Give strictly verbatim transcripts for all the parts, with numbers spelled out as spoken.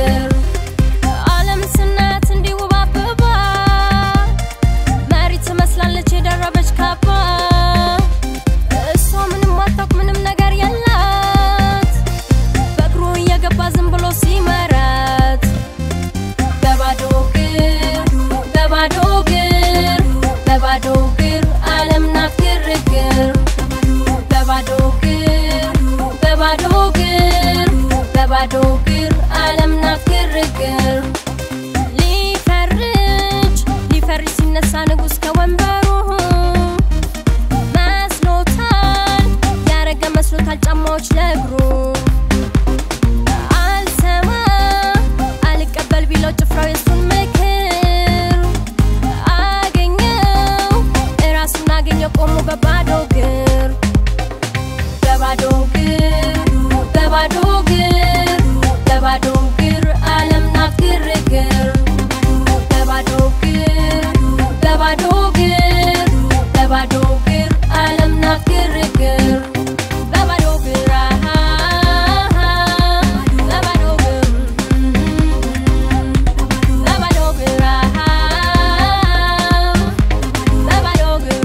ግርግር ዓለም ስናት እንዲው ባበባ መሪት መስላለች የደረበች ካባ እሷ ምንም አታውቅ ምንም ነገር ያላት በእግሩ እየገባ ዝም ብሎ ሲመራት በባዶ ግር በባዶ ግር በባዶ ግር ዓለም ናት ግርግር በባዶ ግር በባዶ ግር በባዶ ግር ዓለም ናት ግርግር ሊፈርጅ ሊፈርጅ ሲነሳ ንጉስ ከወንበሩ መስሎታል ያረገ መስሎታል ጫማዎች ለእግሩ አልሰማ አልቀበል ቢለው ጭፍራው የሱን ምክር አገኘው እራሱን አገኘው ቆሞ በባዶ ግር በባዶ ግር በባዶ ግር በባዶ ግር ዓለም ናት ግርግር በባዶ ግር በባዶ ግር በባዶ ግር ዓለም ናት ግርግር በባዶ ግር በባዶ ግር በባዶ ግር በባዶ ግር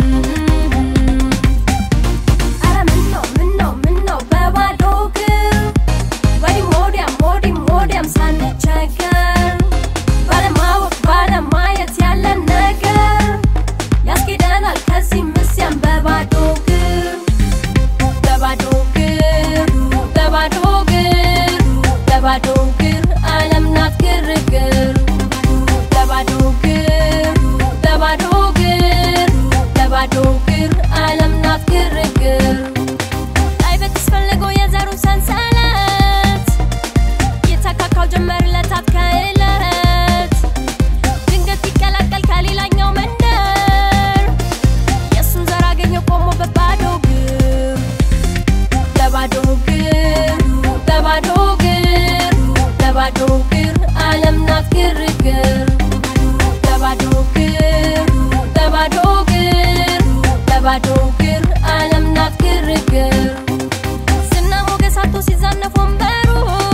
አረ ምነው ምነው ምነው በባዶ ግር ወዲም ወዲያም ወዲም ወዲያም ሳንቸገር ባለማወቅ ባለማየት ያለን ነገር ያስኬደናል ከዚህ ምስያም በባዶ ግር በባዶ ግር በባዶ ግር በባዶ ግር ዓለም ናት ግርግር በባዶ ግር በባዶ ግር በባዶ ግር ዓለም ናት ግርግር አይበትስ ፈልጎ የዘሩን ሰንሰለት የተካካው ጀመርለታት ከእለት ድንገት ይቀላቀል ከሌላኛው መንደር የሱን ዘር አገኘው ቆሞ በባዶ ግር በባዶ ግር በባዶ ግር በባዶ ግር ዓለም ናት ግርግር በባዶ ግር በባዶ ግር በባዶ ግር ዓለም ናት ግርግር ዝና ሞገሳቶ ሲዛነፍ ወንበሩ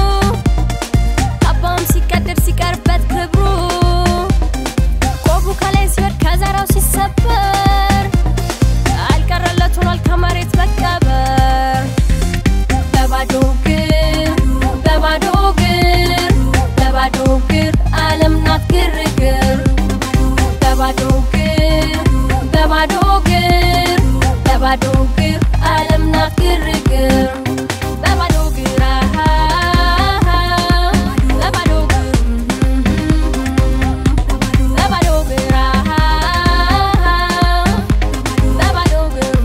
ካባውም ሲቀድር ሲቀርበት ክብሩ ቆቡ ከላይ ሲወድቅ ከዘራው ሲሰበር አልቀረለት ሆኗል ከመሬት መቀበር በባዶ ግር በባዶ ግር በባዶ ግር ዓለም ናት ግርግር በባዶ ግር በባዶ ግር በባዶ ግር ዓለም ናት ግርግር በባዶ ግር በባዶ ግር በባዶ ግር በባዶ ግር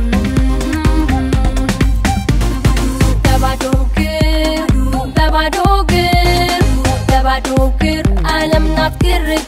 በባዶ ግር በባዶ ግር በባዶ ግር ዓለም ናት ግርግር